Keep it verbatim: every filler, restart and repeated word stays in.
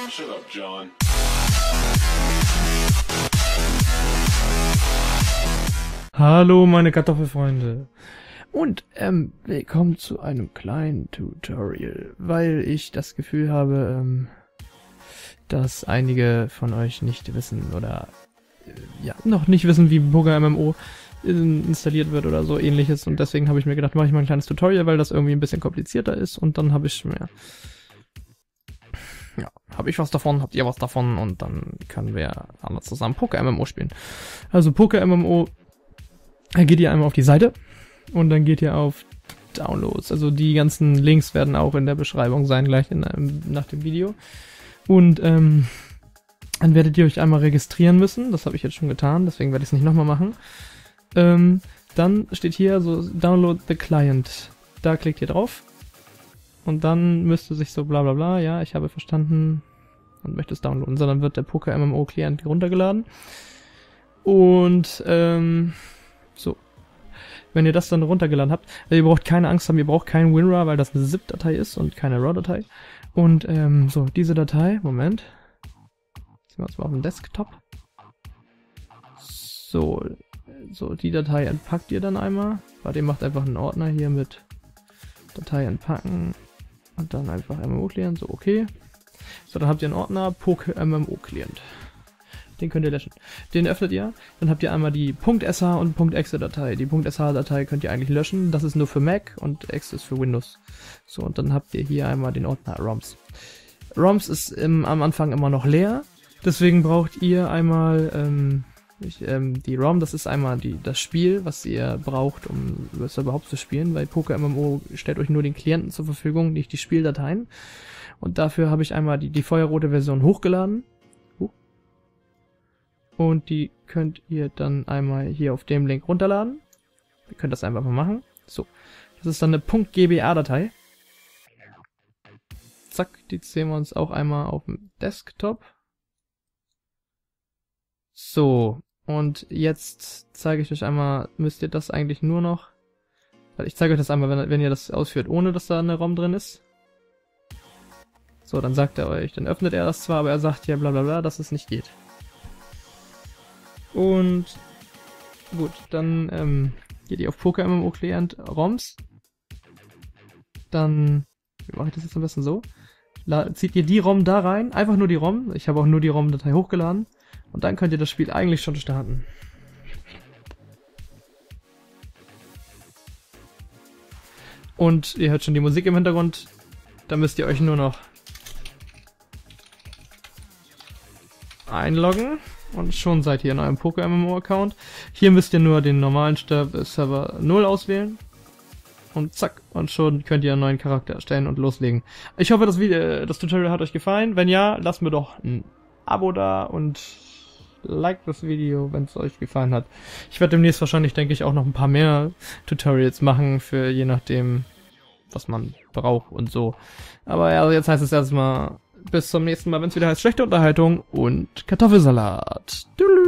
Shut up, John. Hallo meine Kartoffelfreunde und ähm, willkommen zu einem kleinen Tutorial, weil ich das Gefühl habe, ähm, dass einige von euch nicht wissen oder äh, ja noch nicht wissen, wie Poker M M O installiert wird oder so ähnliches, und deswegen habe ich mir gedacht, mache ich mal ein kleines Tutorial, weil das irgendwie ein bisschen komplizierter ist, und dann habe ich mir ja, habe ich was davon, habt ihr was davon, und dann können wir alle zusammen Poker M M O spielen. Also Poker M M O, da geht ihr einmal auf die Seite und dann geht ihr auf Downloads. Also die ganzen Links werden auch in der Beschreibung sein, gleich in einem, nach dem Video. Und ähm, dann werdet ihr euch einmal registrieren müssen. Das habe ich jetzt schon getan, deswegen werde ich es nicht nochmal machen. Ähm, dann steht hier so Download the Client. Da klickt ihr drauf. Und dann müsste sich so bla bla bla, ja, ich habe verstanden und möchte es downloaden. So, dann wird der Poker M M O Client runtergeladen. Und ähm, so, wenn ihr das dann runtergeladen habt, also ihr braucht keine Angst haben, ihr braucht keinen WinRAR, weil das eine ZIP-Datei ist und keine RAW-Datei. Und ähm, so, diese Datei, Moment, ziehen wir uns mal auf den Desktop. So, so, die Datei entpackt ihr dann einmal. Warte, ihr macht einfach einen Ordner hier mit Datei entpacken und dann einfach M M O Client, so, okay. So, dann habt ihr einen Ordner Poker M M O Client. Den könnt ihr löschen. Den öffnet ihr, dann habt ihr einmal die .sh und .exe Datei. Die .sh Datei könnt ihr eigentlich löschen, das ist nur für Mac und exe ist für Windows. So, und dann habt ihr hier einmal den Ordner ROMs. ROMs ist im, am Anfang immer noch leer, deswegen braucht ihr einmal ähm, ich, ähm, die ROM, das ist einmal die, das Spiel, was ihr braucht, um das überhaupt zu spielen, weil Poker M M O stellt euch nur den Klienten zur Verfügung, nicht die Spieldateien. Und dafür habe ich einmal die, die feuerrote Version hochgeladen. Und die könnt ihr dann einmal hier auf dem Link runterladen. Ihr könnt das einfach mal machen. So, das ist dann eine .gba-Datei. Zack, die sehen wir uns auch einmal auf dem Desktop. So, und jetzt zeige ich euch einmal, müsst ihr das eigentlich nur noch... Ich zeige euch das einmal, wenn, wenn ihr das ausführt, ohne dass da eine ROM drin ist. So, dann sagt er euch, dann öffnet er das zwar, aber er sagt ja bla bla bla, dass es nicht geht. Und gut, dann ähm, geht ihr auf Poker M M O Client ROMs. Dann, wie mache ich das jetzt am besten so? La zieht ihr die ROM da rein, einfach nur die ROM. Ich habe auch nur die ROM-Datei hochgeladen. Und dann könnt ihr das Spiel eigentlich schon starten. Und ihr hört schon die Musik im Hintergrund. Da müsst ihr euch nur noch einloggen. Und schon seid ihr in eurem Poker M M O Account. Hier müsst ihr nur den normalen Server null auswählen. Und zack, und schon könnt ihr einen neuen Charakter erstellen und loslegen. Ich hoffe, das Video, das Tutorial hat euch gefallen. Wenn ja, lasst mir doch ein Abo da und like das Video, wenn es euch gefallen hat. Ich werde demnächst wahrscheinlich, denke ich, auch noch ein paar mehr Tutorials machen, für je nachdem, was man braucht und so. Aber ja, jetzt heißt es erstmal bis zum nächsten Mal, wenn es wieder heißt schlechte Unterhaltung und Kartoffelsalat. Tschüss.